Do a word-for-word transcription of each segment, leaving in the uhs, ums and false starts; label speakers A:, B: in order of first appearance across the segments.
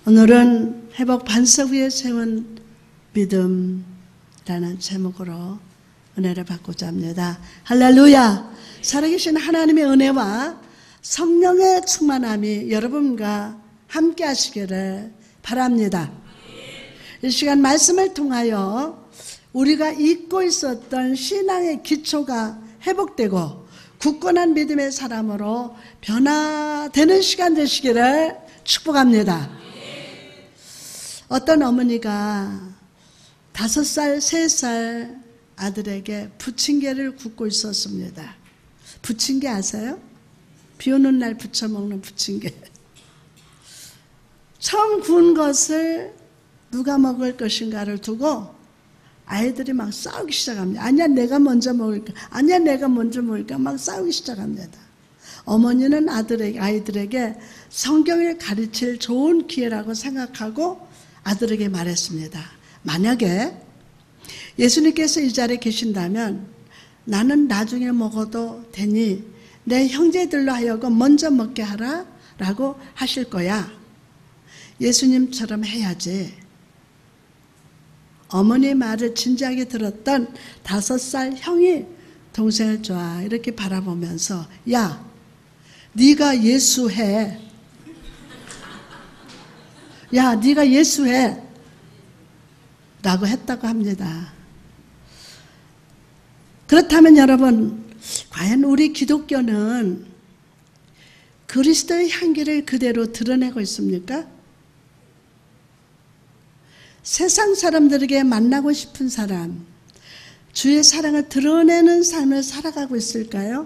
A: 오늘은 회복 반석 위에 세운 믿음이라는 제목으로 은혜를 받고자 합니다. 할렐루야! 살아계신 하나님의 은혜와 성령의 충만함이 여러분과 함께 하시기를 바랍니다. 이 시간 말씀을 통하여 우리가 잊고 있었던 신앙의 기초가 회복되고 굳건한 믿음의 사람으로 변화되는 시간 되시기를 축복합니다. 어떤 어머니가 다섯 살, 세 살 아들에게 부침개를 굽고 있었습니다. 부침개 아세요? 비 오는 날 부쳐 먹는 부침개. 처음 구운 것을 누가 먹을 것인가를 두고 아이들이 막 싸우기 시작합니다. 아니야 내가 먼저 먹을까? 아니야 내가 먼저 먹을까? 막 싸우기 시작합니다. 어머니는 아들에게, 아이들에게 성경을 가르칠 좋은 기회라고 생각하고 아들에게 말했습니다. 만약에 예수님께서 이 자리에 계신다면 나는 나중에 먹어도 되니 내 형제들로 하여금 먼저 먹게 하라 라고 하실 거야. 예수님처럼 해야지. 어머니의 말을 진지하게 들었던 다섯 살 형이 동생을 좋아 이렇게 바라보면서 야, 네가 예수해. 야, 네가 예수해 라고 했다고 합니다. 그렇다면 여러분, 과연 우리 기독교는 그리스도의 향기를 그대로 드러내고 있습니까? 세상 사람들에게 만나고 싶은 사람, 주의 사랑을 드러내는 삶을 살아가고 있을까요?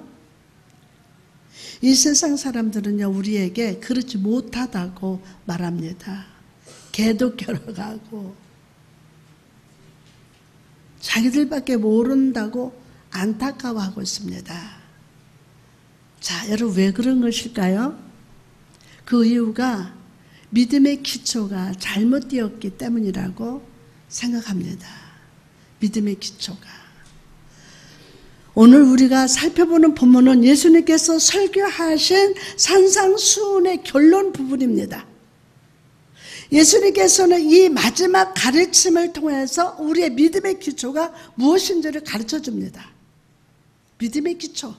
A: 이 세상 사람들은요, 우리에게 그렇지 못하다고 말합니다. 개독교로 가고 자기들밖에 모른다고 안타까워하고 있습니다. 자, 여러분 왜 그런 것일까요? 그 이유가 믿음의 기초가 잘못되었기 때문이라고 생각합니다. 믿음의 기초가. 오늘 우리가 살펴보는 본문은 예수님께서 설교하신 산상수훈의 결론 부분입니다. 예수님께서는 이 마지막 가르침을 통해서 우리의 믿음의 기초가 무엇인지를 가르쳐 줍니다. 믿음의 기초.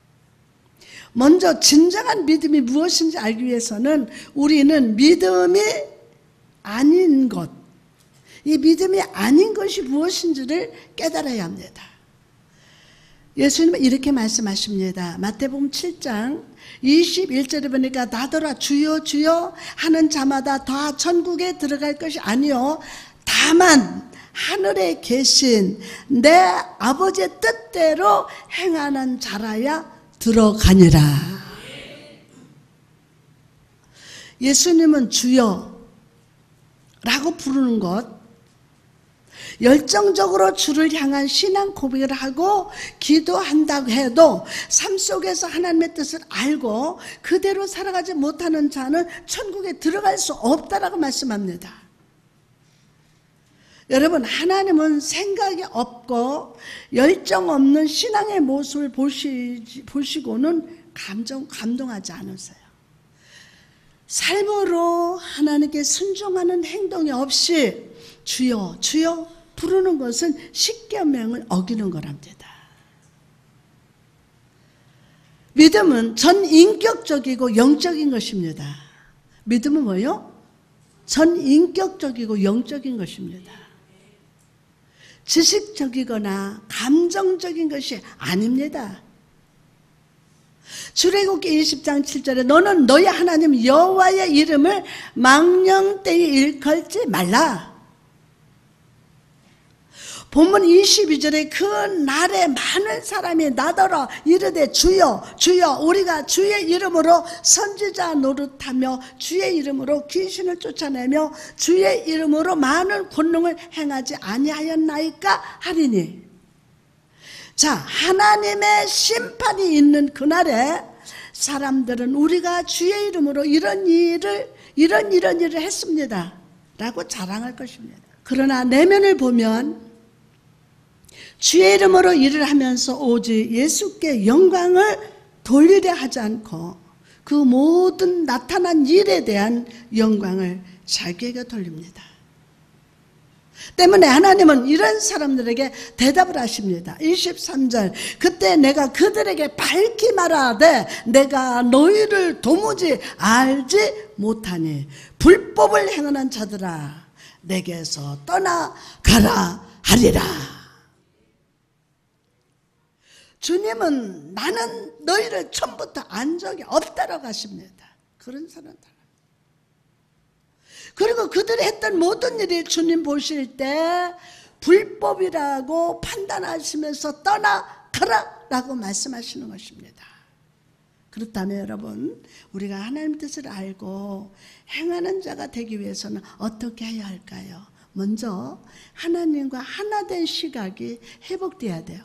A: 먼저 진정한 믿음이 무엇인지 알기 위해서는 우리는 믿음이 아닌 것, 이 믿음이 아닌 것이 무엇인지를 깨달아야 합니다. 예수님은 이렇게 말씀하십니다. 마태복음 칠 장 이십일 절에 보니까 나더러 주여 주여 하는 자마다 다 천국에 들어갈 것이 아니요 다만 하늘에 계신 내 아버지의 뜻대로 행하는 자라야 들어가니라. 예수님은 주여 라고 부르는 것, 열정적으로 주를 향한 신앙 고백을 하고 기도한다고 해도 삶 속에서 하나님의 뜻을 알고 그대로 살아가지 못하는 자는 천국에 들어갈 수 없다라고 말씀합니다. 여러분, 하나님은 생각이 없고 열정 없는 신앙의 모습을 보시, 보시고는 감정, 감동하지 않으세요. 삶으로 하나님께 순종하는 행동이 없이 주여 주여 부르는 것은 십계명을 어기는 거랍니다. 믿음은 전인격적이고 영적인 것입니다. 믿음은 뭐요? 전인격적이고 영적인 것입니다. 지식적이거나 감정적인 것이 아닙니다. 출애굽기 이십 장 칠 절에 너는 너희 하나님 여호와의 이름을 망령되이 일컬지 말라. 본문 이십이 절에 그 날에 많은 사람이 나더러 이르되 주여 주여 우리가 주의 이름으로 선지자 노릇하며 주의 이름으로 귀신을 쫓아내며 주의 이름으로 많은 권능을 행하지 아니하였나이까 하리니. 자, 하나님의 심판이 있는 그날에 사람들은 우리가 주의 이름으로 이런 일을 이런 이런 일을 했습니다 라고 자랑할 것입니다. 그러나 내면을 보면 주의 이름으로 일을 하면서 오직 예수께 영광을 돌리려 하지 않고 그 모든 나타난 일에 대한 영광을 자기에게 돌립니다. 때문에 하나님은 이런 사람들에게 대답을 하십니다. 이십삼 절 그때 내가 그들에게 밝히 말하되 내가 너희를 도무지 알지 못하니 불법을 행하는 자들아 내게서 떠나가라 하리라. 주님은 나는 너희를 처음부터 안 적이 없다라고 하십니다. 그런 사람들. 그리고 그들이 했던 모든 일이 주님 보실 때 불법이라고 판단하시면서 떠나가라 라고 말씀하시는 것입니다. 그렇다면 여러분, 우리가 하나님 뜻을 알고 행하는 자가 되기 위해서는 어떻게 해야 할까요? 먼저 하나님과 하나 된 시각이 회복돼야 돼요.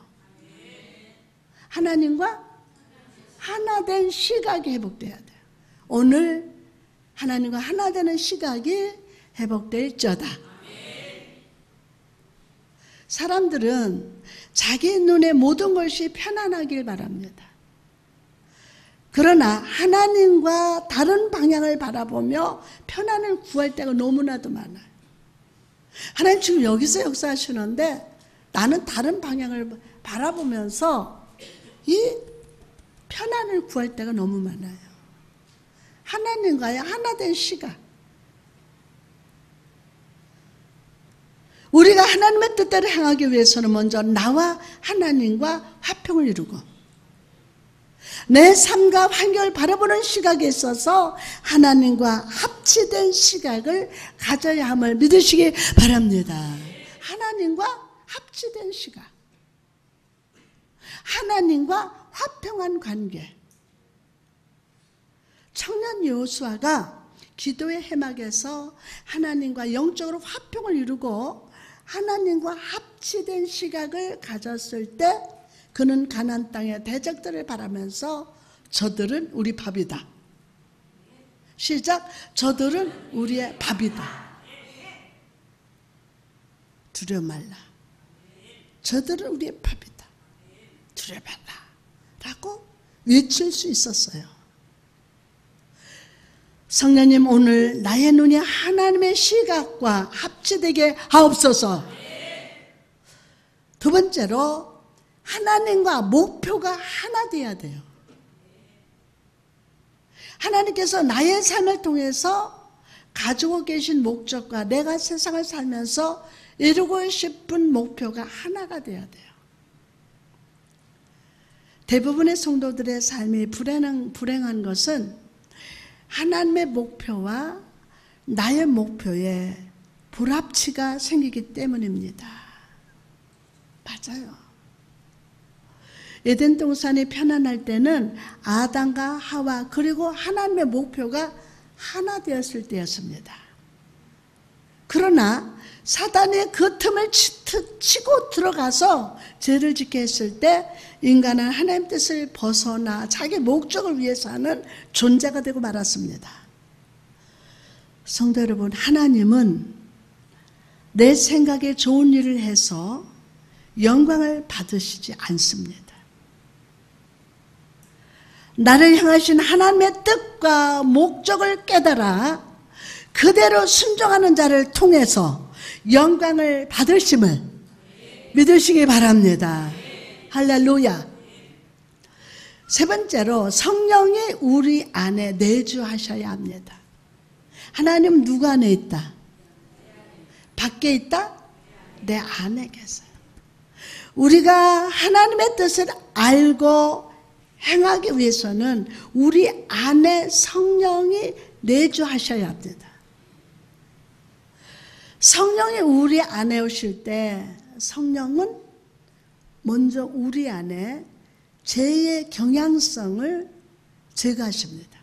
A: 하나님과 하나 된 시각이 회복돼야 돼요. 오늘 하나님과 하나 되는 시각이 회복될지어다. 사람들은 자기 눈에 모든 것이 편안하길 바랍니다. 그러나 하나님과 다른 방향을 바라보며 편안을 구할 때가 너무나도 많아요. 하나님 지금 여기서 역사하시는데 나는 다른 방향을 바라보면서 이 편안을 구할 때가 너무 많아요. 하나님과의 하나된 시각. 우리가 하나님의 뜻대로 행하기 위해서는 먼저 나와 하나님과 화평을 이루고 내 삶과 환경을 바라보는 시각에 있어서 하나님과 합치된 시각을 가져야 함을 믿으시기 바랍니다. 하나님과 합치된 시각, 하나님과 화평한 관계. 청년 여호수아가 기도의 해막에서 하나님과 영적으로 화평을 이루고 하나님과 합치된 시각을 가졌을 때 그는 가나안 땅의 대적들을 바라면서 저들은 우리 밥이다. 시작. 저들은 우리의 밥이다. 두려워 말라. 저들은 우리의 밥이다. 두려워 말라. 라고 외칠 수 있었어요. 성령님, 오늘 나의 눈이 하나님의 시각과 합치되게 하옵소서. 두 번째로 하나님과 목표가 하나 되어야 돼요. 하나님께서 나의 삶을 통해서 가지고 계신 목적과 내가 세상을 살면서 이루고 싶은 목표가 하나가 되어야 돼요. 대부분의 성도들의 삶이 불행한, 불행한 것은 하나님의 목표와 나의 목표에 불합치가 생기기 때문입니다. 맞아요. 에덴 동산이 편안할 때는 아담과 하와 그리고 하나님의 목표가 하나 되었을 때였습니다. 그러나 사단이 그 틈을 치고 들어가서 죄를 짓게 했을 때 인간은 하나님 뜻을 벗어나 자기 목적을 위해서 하는 존재가 되고 말았습니다. 성도 여러분, 하나님은 내 생각에 좋은 일을 해서 영광을 받으시지 않습니다. 나를 향하신 하나님의 뜻과 목적을 깨달아 그대로 순종하는 자를 통해서 영광을 받으심을 믿으시기 바랍니다. 할렐루야. 세 번째로 성령이 우리 안에 내주하셔야 합니다. 하나님 누구 안에 있다? 밖에 있다? 내 안에 계세요. 우리가 하나님의 뜻을 알고 행하기 위해서는 우리 안에 성령이 내주하셔야 합니다. 성령이 우리 안에 오실 때 성령은 먼저 우리 안에 죄의 경향성을 제거하십니다.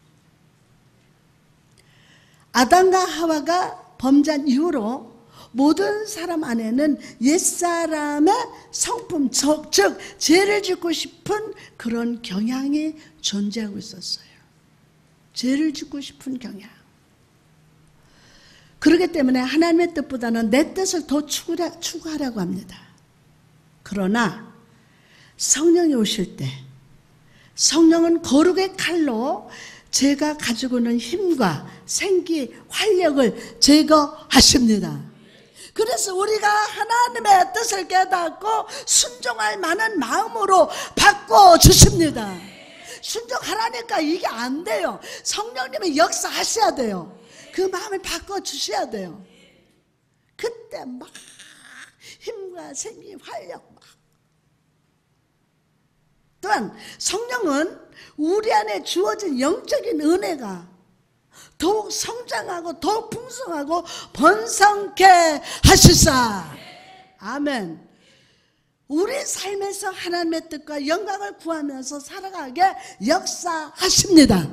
A: 아담과 하와가 범죄한 이후로 모든 사람 안에는 옛사람의 성품, 즉 죄를 짓고 싶은 그런 경향이 존재하고 있었어요. 죄를 짓고 싶은 경향. 그렇기 때문에 하나님의 뜻보다는 내 뜻을 더 추구하려고 합니다. 그러나 성령이 오실 때 성령은 거룩의 칼로 제가 가지고 있는 힘과 생기, 활력을 제거하십니다. 그래서 우리가 하나님의 뜻을 깨닫고 순종할 만한 마음으로 바꿔주십니다. 순종하라니까 이게 안 돼요. 성령님이 역사하셔야 돼요. 그 마음을 바꿔주셔야 돼요. 그때 막 힘과 생기, 활력 막. 또한 성령은 우리 안에 주어진 영적인 은혜가 더욱 성장하고 더욱 풍성하고 번성케 하시사. 아멘. 우리 삶에서 하나님의 뜻과 영광을 구하면서 살아가게 역사하십니다.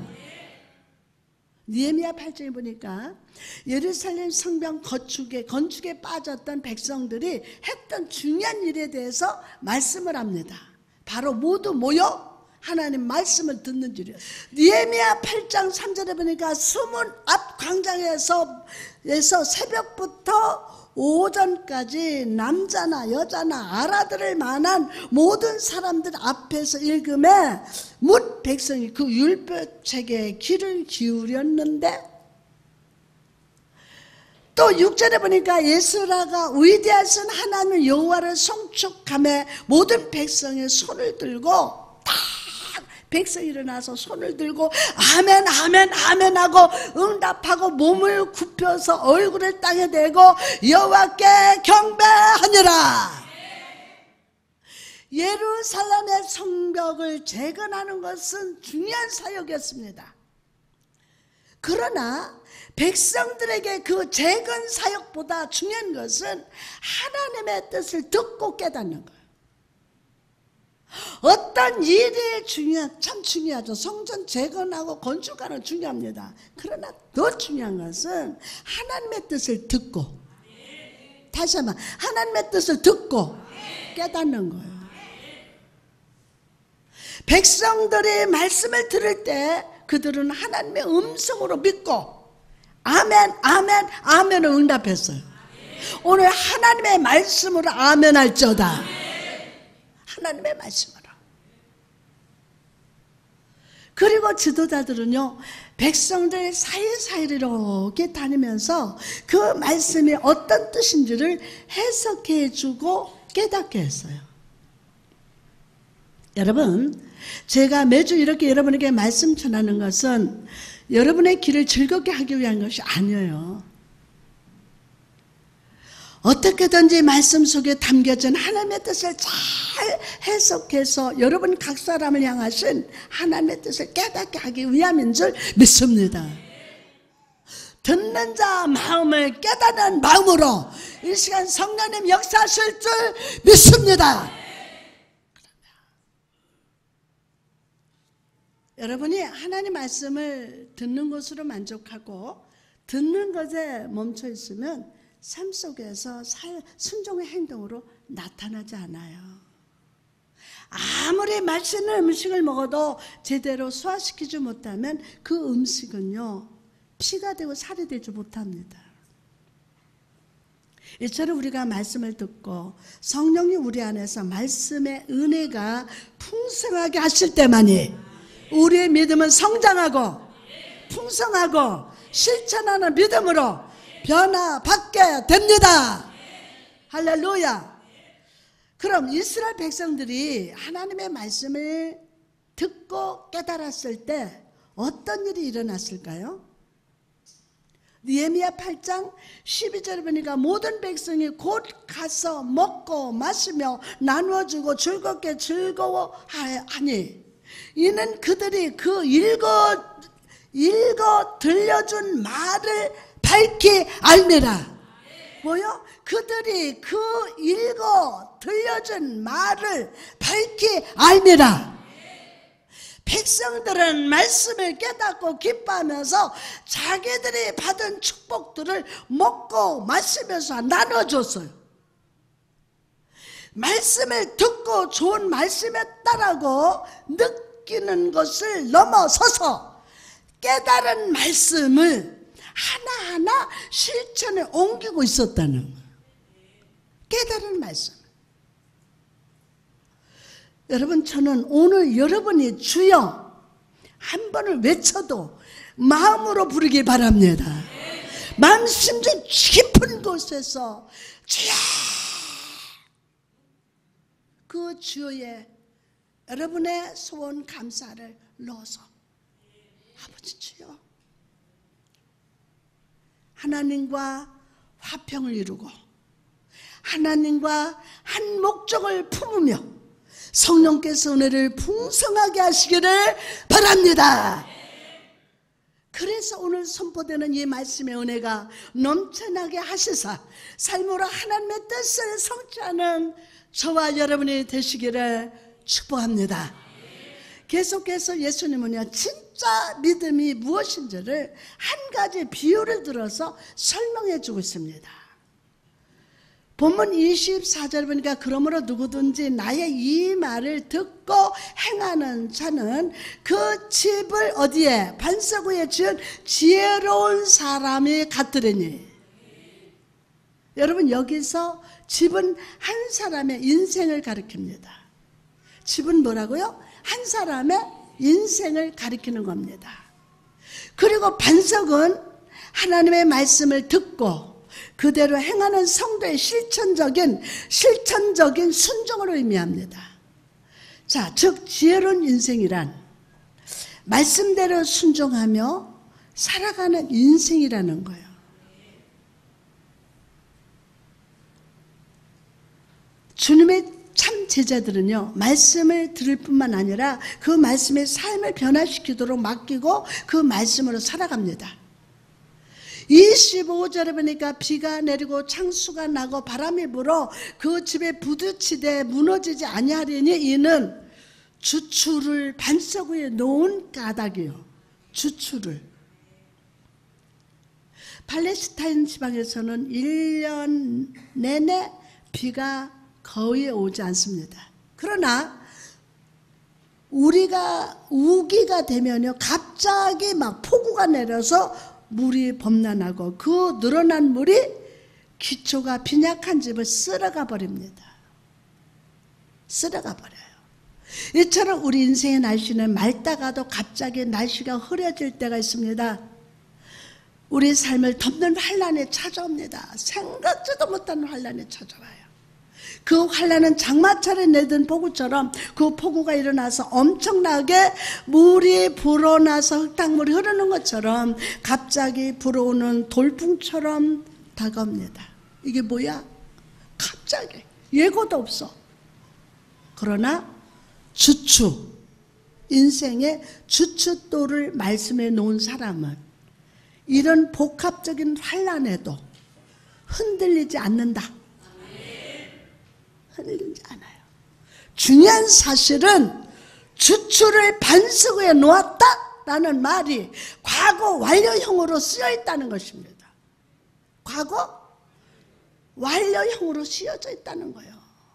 A: 느헤미야 팔 장에 보니까 예루살렘 성벽 건축에, 건축에 빠졌던 백성들이 했던 중요한 일에 대해서 말씀을 합니다. 바로 모두 모여 하나님 말씀을 듣는 줄이에요. 느헤미야 팔 장 삼 절에 보니까 수문 앞 광장에서 에서 새벽부터 오전까지 남자나 여자나 알아들을 만한 모든 사람들 앞에서 읽음에 뭇 백성이 그 율법책에 귀를 기울였는데, 또 육 절에 보니까 예스라가 위대하신 하나님 여호와를 송축하며 모든 백성의 손을 들고, 딱 백성이 일어나서 손을 들고 아멘 아멘 아멘 하고 응답하고 몸을 굽혀서 얼굴을 땅에 대고 여호와께 경배하니라. 예루살렘의 성벽을 재건하는 것은 중요한 사역이었습니다. 그러나 백성들에게 그 재건 사역보다 중요한 것은 하나님의 뜻을 듣고 깨닫는 거예요. 어떤 일이 중요, 참 중요하죠. 성전 재건하고 건축하는 중요합니다. 그러나 더 중요한 것은 하나님의 뜻을 듣고, 다시 한번 하나님의 뜻을 듣고 깨닫는 거예요. 백성들이 말씀을 들을 때 그들은 하나님의 음성으로 믿고 아멘 아멘 아멘을 응답했어요. 오늘 하나님의 말씀으로 아멘 할지어다. 하나님의 말씀으로. 그리고 지도자들은요, 백성들 사이사이를 이렇게 다니면서 그 말씀이 어떤 뜻인지를 해석해 주고 깨닫게 했어요. 여러분, 제가 매주 이렇게 여러분에게 말씀 전하는 것은 여러분의 길을 즐겁게 하기 위한 것이 아니에요. 어떻게든지 말씀 속에 담겨진 하나님의 뜻을 잘 해석해서 여러분 각 사람을 향하신 하나님의 뜻을 깨닫게 하기 위함인 줄 믿습니다. 듣는 자 마음을 깨닫는 마음으로 이 시간 성령님 역사하실 줄 믿습니다. 여러분이 하나님 말씀을 듣는 것으로 만족하고 듣는 것에 멈춰 있으면 삶 속에서 순종의 행동으로 나타나지 않아요. 아무리 맛있는 음식을 먹어도 제대로 소화시키지 못하면 그 음식은요, 피가 되고 살이 되지 못합니다. 이처럼 우리가 말씀을 듣고 성령님 우리 안에서 말씀의 은혜가 풍성하게 하실 때만이 우리의 믿음은 성장하고 풍성하고 실천하는 믿음으로 변화받게 됩니다. 할렐루야. 그럼 이스라엘 백성들이 하나님의 말씀을 듣고 깨달았을 때 어떤 일이 일어났을까요? 느헤미야 팔 장 십이 절에 보니까 모든 백성이 곧 가서 먹고 마시며 나누어주고 즐겁게 즐거워하니 이는 그들이 그 읽어 읽어 들려준 말을 밝히 알미라. 뭐요? 그들이 그 읽어 들려준 말을 밝히 알미라. 백성들은 말씀을 깨닫고 기뻐하면서 자기들이 받은 축복들을 먹고 마시면서 나눠줬어요. 말씀을 듣고 좋은 말씀에 따라고 느끼는 것을 넘어서서 깨달은 말씀을 하나하나 실천에 옮기고 있었다는 거예요. 깨달은 말씀. 여러분, 저는 오늘 여러분이 주여 한 번을 외쳐도 마음으로 부르기 바랍니다. 마음 심중 깊은 곳에서 주여, 그 주여에 여러분의 소원 감사를 넣어서 아버지 주여, 하나님과 화평을 이루고 하나님과 한 목적을 품으며 성령께서 은혜를 풍성하게 하시기를 바랍니다. 그래서 오늘 선포되는 이 말씀의 은혜가 넘쳐나게 하시사 삶으로 하나님의 뜻을 성취하는 저와 여러분이 되시기를 축복합니다. 계속해서 예수님은요, 진짜 믿음이 무엇인지를 한 가지 비유를 들어서 설명해 주고 있습니다. 본문 이십사 절 보니까 그러므로 누구든지 나의 이 말을 듣고 행하는 자는 그 집을 어디에? 반석 위에 지은 지혜로운 사람이 같으리니. 여러분, 여기서 집은 한 사람의 인생을 가리킵니다. 집은 뭐라고요? 한 사람의 인생을 가리키는 겁니다. 그리고 반석은 하나님의 말씀을 듣고 그대로 행하는 성도의 실천적인 실천적인 순종을 의미합니다. 자, 즉 지혜로운 인생이란 말씀대로 순종하며 살아가는 인생이라는 거예요. 주님의 참 제자들은요, 말씀을 들을 뿐만 아니라 그 말씀의 삶을 변화시키도록 맡기고 그 말씀으로 살아갑니다. 이십오 절에 보니까 비가 내리고 창수가 나고 바람이 불어 그 집에 부딪히되 무너지지 아니하리니 이는 주추를 반석 위에 놓은 까닭이요. 주추를. 팔레스타인 지방에서는 일 년 내내 비가 거의 오지 않습니다. 그러나 우리가 우기가 되면요, 갑자기 막 폭우가 내려서 물이 범람하고 그 늘어난 물이 기초가 빈약한 집을 쓸어가 버립니다. 쓸어가 버려요. 이처럼 우리 인생의 날씨는 맑다가도 갑자기 날씨가 흐려질 때가 있습니다. 우리 삶을 덮는 환란이 찾아옵니다. 생각지도 못한 환란이 찾아와요. 그 환란은 장마철에 내던 폭우처럼 그 폭우가 일어나서 엄청나게 물이 불어나서 흙탕물이 흐르는 것처럼 갑자기 불어오는 돌풍처럼 다가옵니다. 이게 뭐야? 갑자기 예고도 없어. 그러나 주추, 인생의 주춧돌을 말씀해 놓은 사람은 이런 복합적인 환란에도 흔들리지 않는다. 흔들리지 않아요. 중요한 사실은 주추를 반석 위에 놓았다라는 말이 과거 완료형으로 쓰여 있다는 것입니다. 과거 완료형으로 쓰여져 있다는 거예요.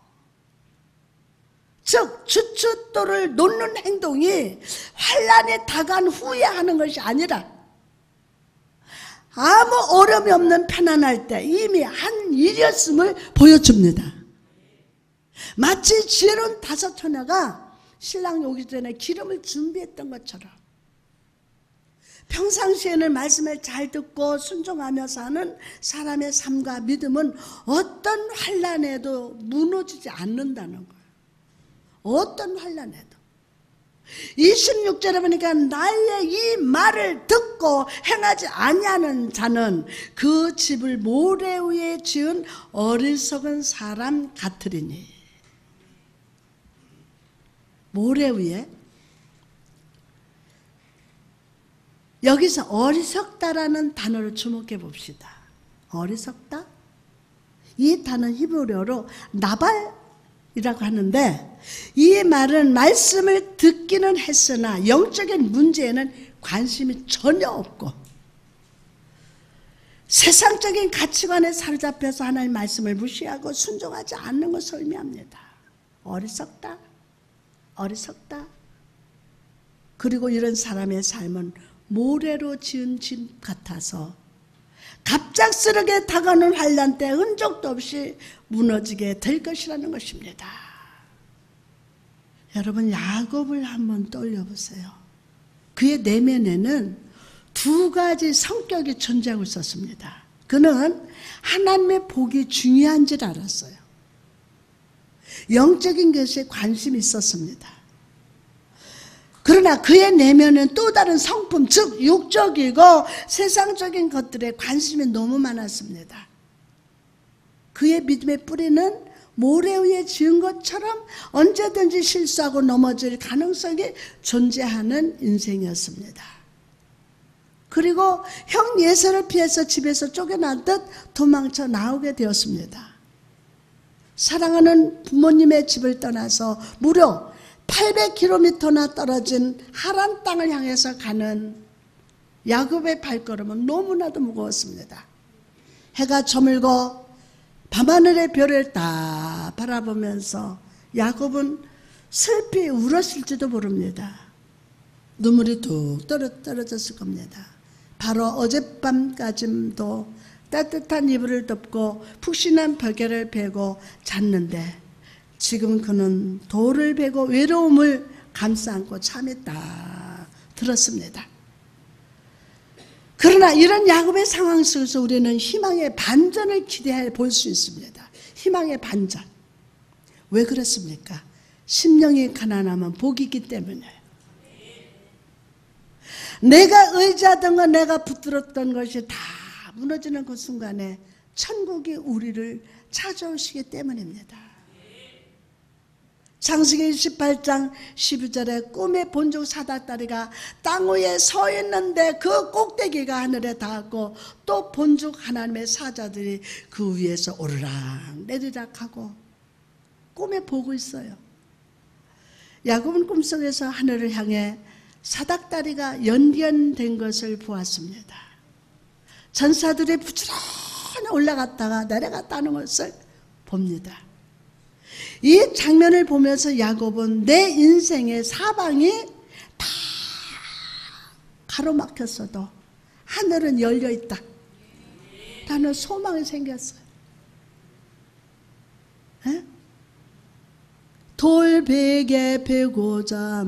A: 즉 주춧돌을 놓는 행동이 환란이 다가온 후에 하는 것이 아니라 아무 어려움이 없는 편안할 때 이미 한 일이었음을 보여줍니다. 마치 지혜로운 다섯 처녀가 신랑이 오기 전에 기름을 준비했던 것처럼 평상시에는 말씀을 잘 듣고 순종하며 사는 사람의 삶과 믿음은 어떤 환난에도 무너지지 않는다는 거예요. 어떤 환난에도. 이십육 절에 보니까 나의 이 말을 듣고 행하지 아니하는 자는 그 집을 모래 위에 지은 어리석은 사람 같으리니. 모래 위에. 여기서 어리석다라는 단어를 주목해 봅시다. 어리석다? 이 단어는 히브리어로 나발이라고 하는데 이 말은 말씀을 듣기는 했으나 영적인 문제에는 관심이 전혀 없고 세상적인 가치관에 사로잡혀서 하나님의 말씀을 무시하고 순종하지 않는 것을 의미합니다. 어리석다? 어리석다? 그리고 이런 사람의 삶은 모래로 지은 집 같아서 갑작스럽게 다가오는 환난 때 흔적도 없이 무너지게 될 것이라는 것입니다. 여러분 야곱을 한번 떠올려 보세요. 그의 내면에는 두 가지 성격이 존재하고 있었습니다. 그는 하나님의 복이 중요한 줄 알았어요. 영적인 것에 관심이 있었습니다. 그러나 그의 내면은 또 다른 성품, 즉 육적이고 세상적인 것들에 관심이 너무 많았습니다. 그의 믿음의 뿌리는 모래 위에 지은 것처럼 언제든지 실수하고 넘어질 가능성이 존재하는 인생이었습니다. 그리고 형 예서를 피해서 집에서 쫓겨나듯 도망쳐 나오게 되었습니다. 사랑하는 부모님의 집을 떠나서 무려 팔백 킬로미터나 떨어진 하란 땅을 향해서 가는 야곱의 발걸음은 너무나도 무거웠습니다. 해가 저물고 밤하늘의 별을 딱 바라보면서 야곱은 슬피 울었을지도 모릅니다. 눈물이 뚝 떨어졌을 겁니다. 바로 어젯밤까지도 따뜻한 이불을 덮고 푹신한 베개를 베고 잤는데 지금 그는 돌을 베고 외로움을 감싸 안고 잠이 딱 들었습니다. 그러나 이런 야곱의 상황 속에서 우리는 희망의 반전을 기대해 볼 수 있습니다. 희망의 반전. 왜 그렇습니까? 심령이 가난하면 복이 있기 때문에. 내가 의지하던 것, 내가 붙들었던 것이 다 무너지는 그 순간에 천국이 우리를 찾아오시기 때문입니다. 창세기 이십팔 장 십이 절에 꿈의 본족 사닥다리가 땅 위에 서 있는데 그 꼭대기가 하늘에 닿았고 또 본족 하나님의 사자들이 그 위에서 오르락 내리락 하고 꿈에 보고 있어요. 야곱은 꿈속에서 하늘을 향해 사닥다리가 연변된 것을 보았습니다. 전사들이 부지런히 올라갔다가 내려갔다는 것을 봅니다. 이 장면을 보면서 야곱은 내 인생의 사방이 다 가로막혔어도 하늘은 열려있다 라는 소망이 생겼어요. 에? 돌베개 베고자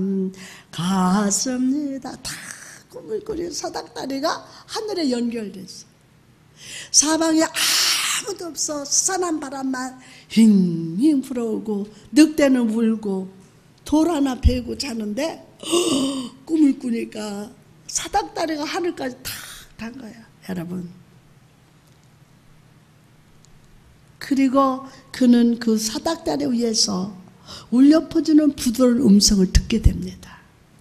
A: 갔습니다. 다 꿈을 꾸린 사닥다리가 하늘에 연결됐어요. 사방에 아무도 없어. 스산한 바람만 힝힝 불어오고 늑대는 울고 돌 하나 베고 자는데 허, 꿈을 꾸니까 사닥다리가 하늘까지 탁 간 거예요. 여러분. 그리고 그는 그 사닥다리 위에서 울려 퍼지는 부드러운 음성을 듣게 됩니다.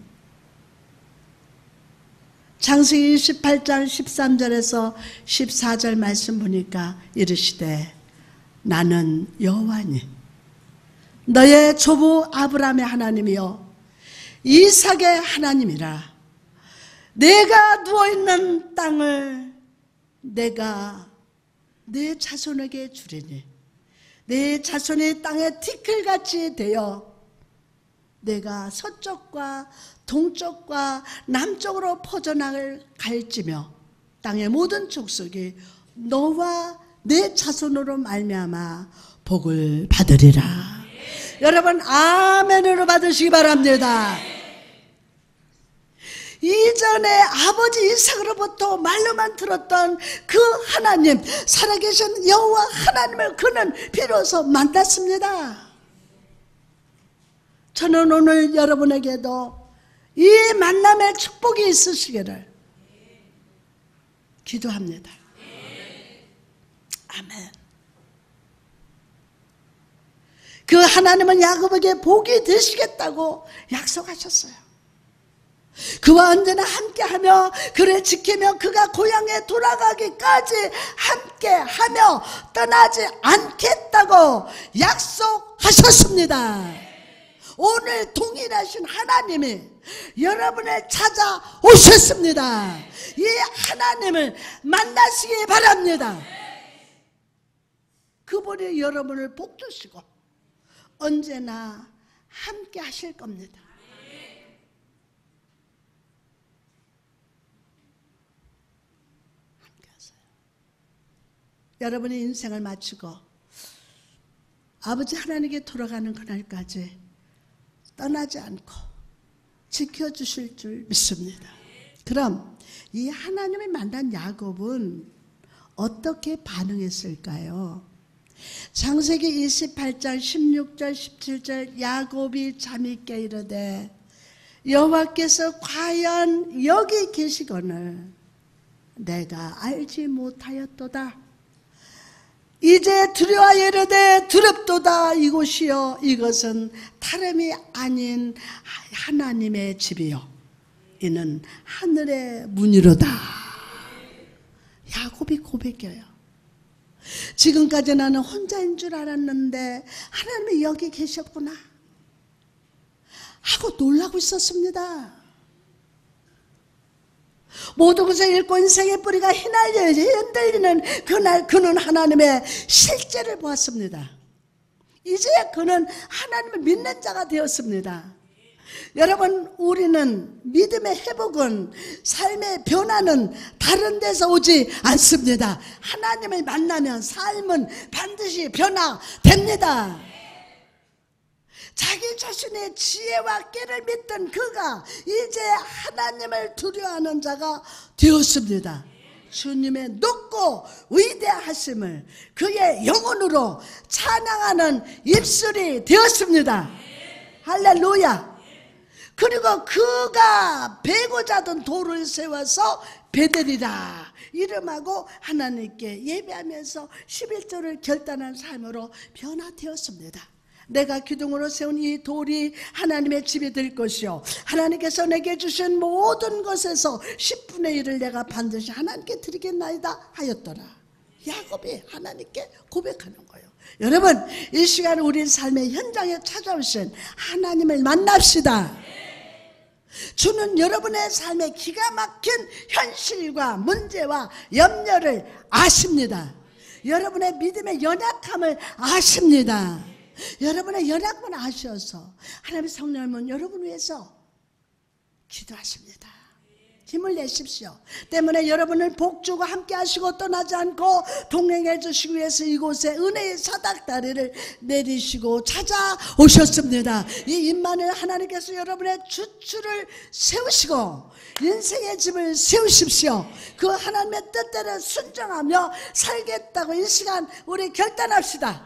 A: 창세기 이십팔 장 십삼 절에서 십사 절 말씀 보니까 이르시되 나는 여호와니 너의 조부 아브라함의 하나님이요 이삭의 하나님이라. 내가 누워있는 땅을 내가 내 자손에게 주리니 내 자손이 땅에 티끌같이 되어 내가 서쪽과 동쪽과 남쪽으로 퍼져나갈 갈지며 땅의 모든 족속이 너와 내 자손으로 말미암아 복을 받으리라. 네. 여러분 아멘으로 받으시기 바랍니다. 이전에 아버지 이삭으로부터 말로만 들었던 그 하나님, 살아계신 여호와 하나님을 그는 비로소 만났습니다. 저는 오늘 여러분에게도 이 만남의 축복이 있으시기를 기도합니다. 아멘. 그 하나님은 야곱에게 복이 되시겠다고 약속하셨어요. 그와 언제나 함께하며 그를 지키며 그가 고향에 돌아가기까지 함께하며 떠나지 않겠다고 약속하셨습니다. 오늘 동일하신 하나님이 여러분을 찾아오셨습니다. 이 하나님을 만나시기 바랍니다. 그분이 여러분을 복주시고 언제나 함께 하실 겁니다. 함께 하세요. 여러분의 인생을 마치고 아버지 하나님께 돌아가는 그날까지 떠나지 않고 지켜주실 줄 믿습니다. 그럼 이 하나님을 만난 야곱은 어떻게 반응했을까요? 창세기 이십팔 장 십육 절 십칠 절 야곱이 잠이 깨 이르되 여호와께서 과연 여기 계시거늘 내가 알지 못하였도다. 이제 두려워 이르되 두렵도다. 이곳이요 이것은 다름이 아닌 하나님의 집이요 이는 하늘의 문이로다. 야곱이 고백해요. 지금까지 나는 혼자인 줄 알았는데 하나님이 여기 계셨구나 하고 놀라고 있었습니다. 모든 것을 잃고 인생의 뿌리가 휘날려 흔들리는 그날 그는 하나님의 실제를 보았습니다. 이제 그는 하나님을 믿는 자가 되었습니다. 여러분, 우리는 믿음의 회복은, 삶의 변화는 다른 데서 오지 않습니다. 하나님을 만나면 삶은 반드시 변화됩니다. 자기 자신의 지혜와 깨를 믿던 그가 이제 하나님을 두려워하는 자가 되었습니다. 주님의 높고 위대하심을 그의 영혼으로 찬양하는 입술이 되었습니다. 할렐루야. 그리고 그가 베고자 하던 돌을 세워서 베델이라 이름하고 하나님께 예배하면서 십일조를 결단한 삶으로 변화되었습니다. 내가 기둥으로 세운 이 돌이 하나님의 집이 될 것이요 하나님께서 내게 주신 모든 것에서 십분의 일을 내가 반드시 하나님께 드리겠나이다 하였더라. 야곱이 하나님께 고백하는 거예요. 여러분, 이 시간 우리 삶의 현장에 찾아오신 하나님을 만납시다. 주는 여러분의 삶의 기가 막힌 현실과 문제와 염려를 아십니다. 여러분의 믿음의 연약함을 아십니다. 여러분의 연약함을 아셔서 하나님의 성령님은 여러분 위해서 기도하십니다. 힘을 내십시오. 때문에 여러분을 복주고 함께 하시고 떠나지 않고 동행해 주시기 위해서 이곳에 은혜의 사닥다리를 내리시고 찾아오셨습니다. 이 임마누엘 하나님께서 여러분의 주추를 세우시고 인생의 집을 세우십시오. 그 하나님의 뜻대로 순종하며 살겠다고 이 시간 우리 결단합시다.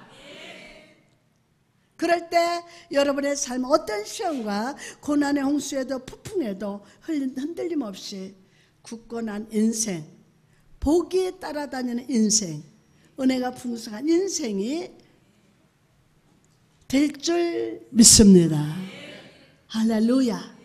A: 그럴 때 여러분의 삶 어떤 시험과 고난의 홍수에도 폭풍에도 흔들림 없이 굳건한 인생, 복이 따라다니는 인생, 은혜가 풍성한 인생이 될 줄 믿습니다. 할렐루야.